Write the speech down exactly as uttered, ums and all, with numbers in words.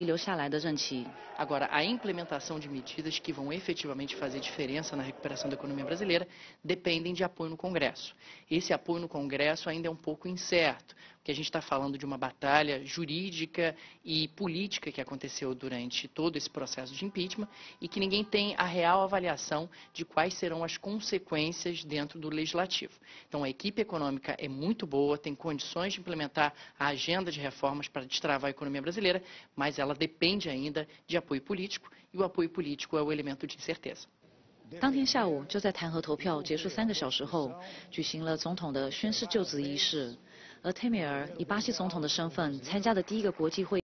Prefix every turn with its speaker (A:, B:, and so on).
A: 留下来的任期。
B: Agora, a implementação de medidas que vão efetivamente fazer diferença na recuperação da economia brasileira dependem de apoio no Congresso. Esse apoio no Congresso ainda é um pouco incerto, porque a gente está falando de uma batalha jurídica e política que aconteceu durante todo esse processo de impeachment e que ninguém tem a real avaliação de quais serão as consequências dentro do Legislativo. Então, a equipe econômica é muito boa, tem condições de implementar a agenda de reformas para destravar a economia brasileira, mas ela depende ainda de apoio político, e o apoio político é o elemento de incerteza.
A: 当天下午，就在弹劾投票结束三个小时后，举行了总统的宣誓就职仪式。而泰米尔以巴西总统的身份参加的第一个国际会议。